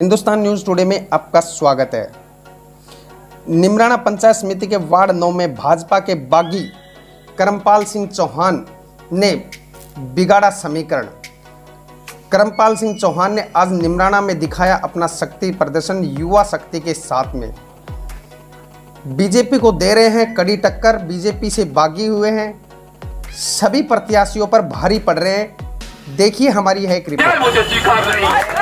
Hindustan news today में आपका स्वागत है। निमराना पंचायत समिति के वार्ड 9 में भाजपा के बागी करमपाल सिंह चौहान ने बिगाड़ा समीकरण। करमपाल सिंह चौहान ने आज निमराना में दिखाया अपना शक्ति प्रदर्शन युवा शक्ति के साथ में। बीजेपी को दे रहे हैं कड़ी टक्कर, बीजेपी से बागी हुए हैं, सभी प्रत्याशियों पर भारी पड़ रहे हैं। देखिए हमारी है एक रिपोर्ट।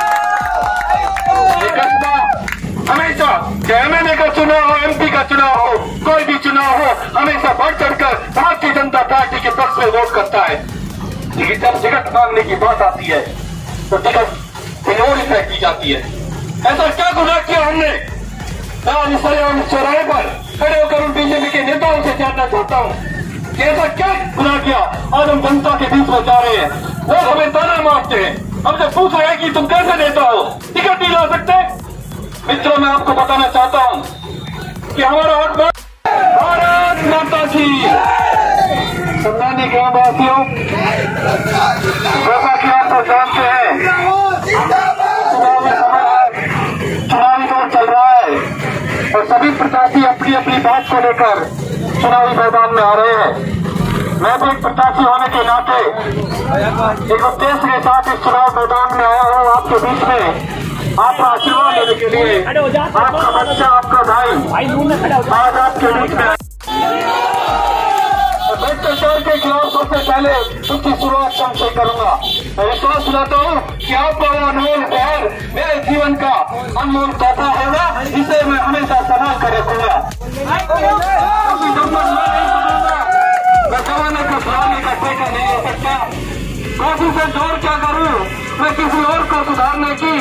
हमेशा एमएलए का चुनाव हो, एमपी का चुनाव हो, कोई भी चुनाव हो, हमेशा बढ़ चढ़कर भारतीय जनता पार्टी के पक्ष में वोट करता है। लेकिन जब टिकट मांगने की बात आती है तो टिकट कहीं तय की जाती है। ऐसा क्या गुनाह किया हमने? चौराहे पर खड़े होकर उन बीजेपी के नेताओं से जानना चाहता हूँ कि ऐसा क्या गुनाह किया आज हम जनता के बीच में जा रहे हैं। वो हमें ताना मारते हैं, हमसे पूछ रहे हैं कि तुम कैसे नेता हो, टिकट नहीं ला सकते। मित्रों, मैं आपको बताना चाहता हूं कि हमारा भारत माता की सम्मानीय ग्रामवासियों, जैसा कि आप तो जानते हैं चुनावी दौर चल रहा है और सभी प्रत्याशी अपनी अपनी बात को लेकर चुनावी मैदान में आ रहे हैं। मैं भी एक प्रत्याशी होने के नाते एक उद्देश्य के साथ इस चुनाव मैदान में आया हूँ, आपके बीच में आपका आशीर्वाद लेने के लिए। आपका बच्चा, आपका भाई आज आपके बीच में भ्रष्टाचार के खिलाफ सबसे पहले उसकी शुरुआत से करूंगा। मैं विश्वास दिलाता हूँ कि आपका वो अनमोल प्यार मेरे जीवन का अनमोल तोहफा होगा, जिसे मैं हमेशा संभाल कर रखूंगा। मैं जमाने को सुधारने का ठेका नहीं ले सकता। कोशिश से जोर क्या करूँ मैं किसी और को सुधारने की,